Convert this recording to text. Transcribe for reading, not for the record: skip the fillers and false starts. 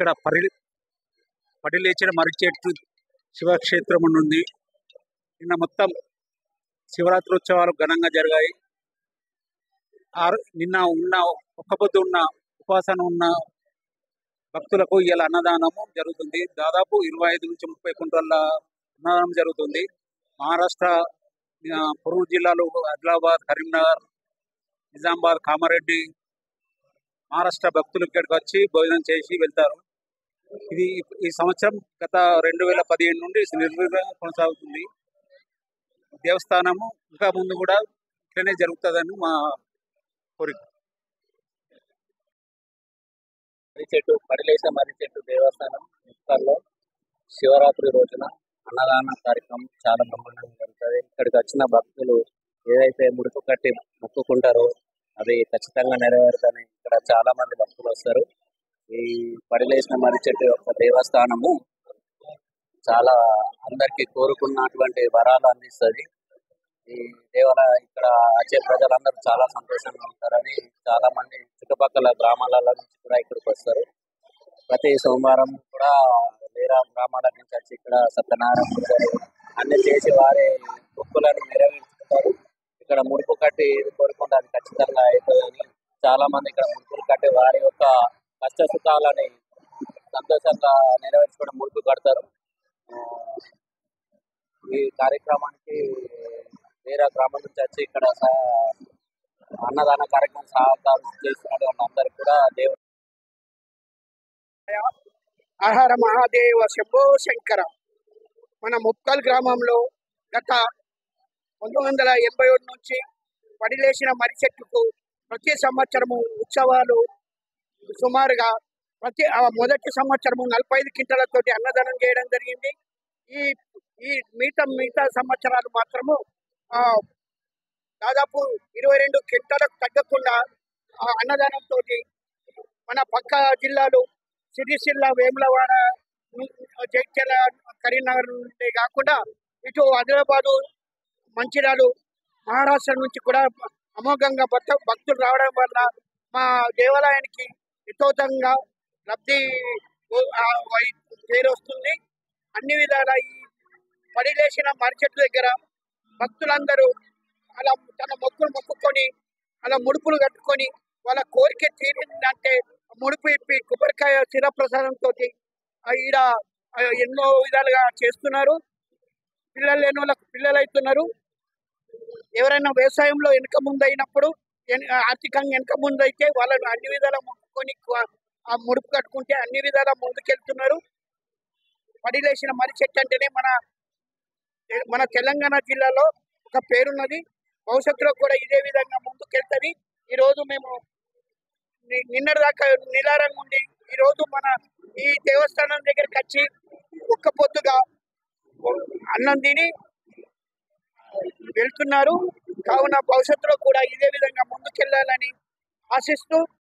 ఇక్కడ పడిలేచిన మర్రిచెట్టు శివక్షేత్రం నుండి నిన్న మొత్తం శివరాత్రి ఉత్సవాలు ఘనంగా జరిగాయి. నిన్న ఒక్కపొద్దు ఉన్న ఉపాసన ఉన్న భక్తులకు ఇవాళ అన్నదానము జరుగుతుంది. దాదాపు 25 నుంచి 30 కుంటల అన్నదానం జరుగుతుంది. మహారాష్ట్ర పొరుగు జిల్లాలు ఆదిలాబాద్, కరీంనగర్, నిజామాబాద్, కామారెడ్డి మహారాష్ట్ర భక్తులు ఇక్కడికి వచ్చి భోజనం చేసి వెళ్తారు. ఇది ఈ సంవత్సరం గత 2015 నుండి నిర్విఘ్నంగా కొనసాగుతుంది. దేవస్థానము ఇంకా ముందు కూడా ఇట్లనే జరుగుతుందని మా కోరిక. పడిలేసిన మర్రిచెట్టు దేవస్థానం ముక్కల్లో శివరాత్రి రోజున అన్నదాన కార్యక్రమం చాలా బ్రహ్మాండంగా జరుగుతుంది. ఇక్కడికి వచ్చిన భక్తులు ఏదైతే ముడుపు కట్టి మొక్కుకుంటారో అది ఖచ్చితంగా నెరవేరుతుంది. ఇక్కడ చాలా మంది భక్తులు వస్తారు. ఈ పడిలేసిన మర్రిచెట్టు యొక్క దేవస్థానము చాలా అందరికి కోరుకున్నటువంటి వరాలు అందిస్తుంది. ఈ దేవాలయం ఇక్కడ వచ్చే ప్రజలందరూ చాలా సంతోషంగా ఉంటారని చాలా మంది చుట్టుపక్కల గ్రామాల నుంచి కూడా ఇక్కడికి వస్తారు. ప్రతి సోమవారం కూడా వేరే గ్రామాల నుంచి వచ్చి ఇక్కడ సత్యనారాయణ పూజలు అన్ని చేసి వారి మొక్కులను నెరవేర్చుకుంటారు. ఇక్కడ ముడుపు కట్టి కోరుకుంటే అది ఖచ్చితంగా అవుతుందని చాలా మంది ఇక్కడ ముడుపులు కట్టి వారి యొక్క కష్ట సుఖాలని సంతోషంగా నెరవేర్చుకోవడం ముడుపు కడతారు. ఈ కార్యక్రమానికి వేరే గ్రామం నుంచి వచ్చి ఇక్కడ అన్నదాన కార్యక్రమం సహకారం చేస్తున్నటువంటి అందరికి కూడా దేవుడు హర మహాదేవ శంభో శంకర. మన ముక్కల్ గ్రామంలో గత 1981 నుంచి పడిలేసిన మర్రిచెట్టుకు ప్రతి సంవత్సరము ఉత్సవాలు సుమారుగా మొదటి సంవత్సరము 45 క్వింటాలతోటి అన్నదానం చేయడం జరిగింది. ఈ మిగతా సంవత్సరాలు మాత్రము దాదాపు 22 క్వింటాలకు తగ్గకుండా అన్నదానంతో మన పక్క జిల్లాలు సిరిసిల్ల, వేములవాడ, జగిత్యాల, కరీంనగర్ నుండి కాకుండా ఇటు ఆదిలాబాదు, మంచిర్యాల, మహారాష్ట్ర నుంచి కూడా అమోఘంగా భక్తులు రావడం వల్ల మా దేవాలయానికి యథోతంగా లబ్ధి చేరొస్తుంది. అన్ని విధాల ఈ పడిలేసిన మర్రిచెట్టు దగ్గర భక్తులందరూ అలా తన మొక్కుకొని అలా ముడుపులు కట్టుకొని వాళ్ళ కోరిక తీరిందంటే ముడుపు ఇప్పి కొబ్బరికాయ శిరప్రసాదంతో ఈడ ఎన్నో విధాలుగా చేస్తున్నారు. పిల్లలు లేని వాళ్ళకు పిల్లలు అవుతున్నారు. ఎవరైనా వ్యవసాయంలో వెనుక ముందు అయినప్పుడు ఆర్థికంగా వెనుక ముందు అయితే వాళ్ళను అన్ని విధాలా మొక్కుకొని ఆ ముడుపు కట్టుకుంటే అన్ని విధాలా ముందుకెళ్తున్నారు. పడిలేసిన మర్రిచెట్టు అంటేనే మన తెలంగాణ జిల్లాలో ఒక పేరున్నది. భవిష్యత్తులో కూడా ఇదే విధంగా ముందుకెళ్తుంది. ఈరోజు మేము నిన్నటి దాకా నిలారంగా ఉండి ఈరోజు మన ఈ దేవస్థానం దగ్గరికి వచ్చి ఒక్క పొద్దుగా అన్నం తిని వెళ్తున్నారు. కావున భవిష్యత్తులో కూడా ఇదే విధంగా ముందుకెళ్లాలని ఆశిస్తూ